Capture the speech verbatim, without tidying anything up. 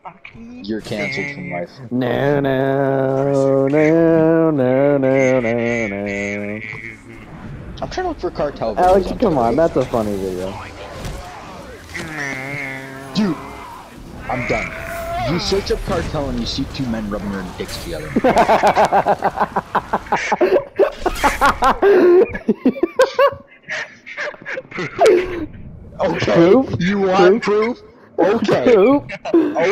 You're canceled from life. No, no, no, no, no, no, no. I'm trying to look for cartel videos Alex, on come Twitter on, right that's now. a funny video. Dude, I'm done. You search up cartel and you see two men rubbing their dicks together. Okay, Proof? you want Proof? proof? Okay. Proof?